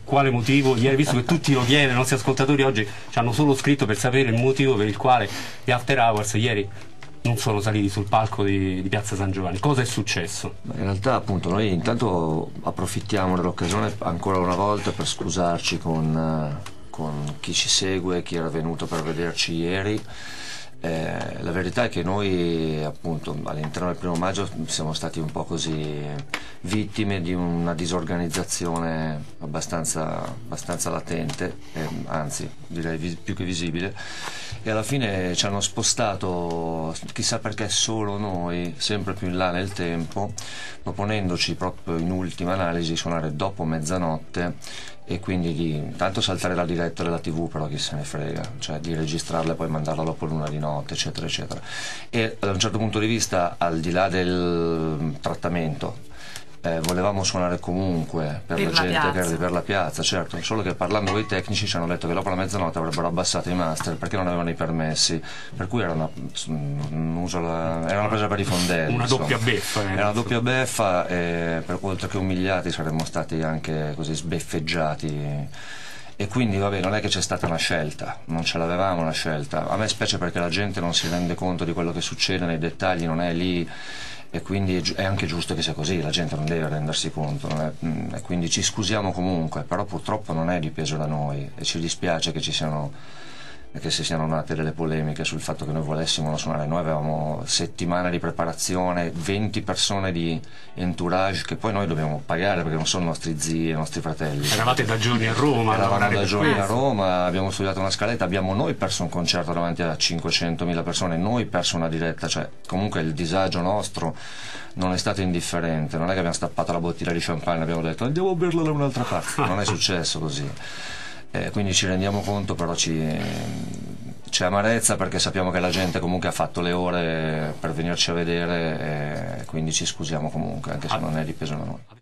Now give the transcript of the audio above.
quale motivo ieri, visto che tutti lo chiedono, i nostri ascoltatori oggi ci hanno solo scritto per sapere il motivo per il quale gli After Hours ieri non sono saliti sul palco di Piazza San Giovanni. Cosa è successo? In realtà appunto noi intanto approfittiamo dell'occasione ancora una volta per scusarci con chi ci segue, chi era venuto per vederci ieri. La verità è che noi appunto all'interno del 1° maggio siamo stati un po' così vittime di una disorganizzazione abbastanza latente, anzi direi più che visibile, e alla fine ci hanno spostato, chissà perché solo noi, sempre più in là nel tempo, proponendoci proprio in ultima analisi di suonare dopo mezzanotte e quindi di tanto saltare la diretta della TV, però chi se ne frega, cioè di registrarla e poi mandarla dopo l'1 di notte, eccetera eccetera. E da un certo punto di vista, al di là del trattamento, volevamo suonare comunque per la gente che era per la piazza, certo, solo che parlando con i tecnici ci hanno detto che dopo la mezzanotte avrebbero abbassato i master perché non avevano i permessi, per cui era una presa per i fondelli, una doppia beffa, era una doppia beffa, oltre che umiliati saremmo stati anche così sbeffeggiati. E quindi vabbè, non è che c'è stata una scelta, non ce l'avevamo una scelta. A me specie perché la gente non si rende conto di quello che succede nei dettagli, non è lì, e quindi è anche giusto che sia così, la gente non deve rendersi conto, e quindi ci scusiamo comunque, però purtroppo non è dipeso da noi e ci dispiace che si siano nate delle polemiche sul fatto che noi volessimo suonare. Noi avevamo settimane di preparazione, 20 persone di entourage che poi noi dobbiamo pagare perché non sono nostri zii e nostri fratelli. Eravate da giorni a Roma. Eravamo da giorni a Roma, abbiamo studiato una scaletta, abbiamo noi perso un concerto davanti a 500.000 persone, noi perso una diretta, cioè comunque il disagio nostro non è stato indifferente, non è che abbiamo stappato la bottiglia di champagne e abbiamo detto andiamo a berla da un'altra parte, non è successo così. Quindi ci rendiamo conto, però c'è amarezza perché sappiamo che la gente comunque ha fatto le ore per venirci a vedere, e quindi ci scusiamo comunque, anche se non è dipeso da noi.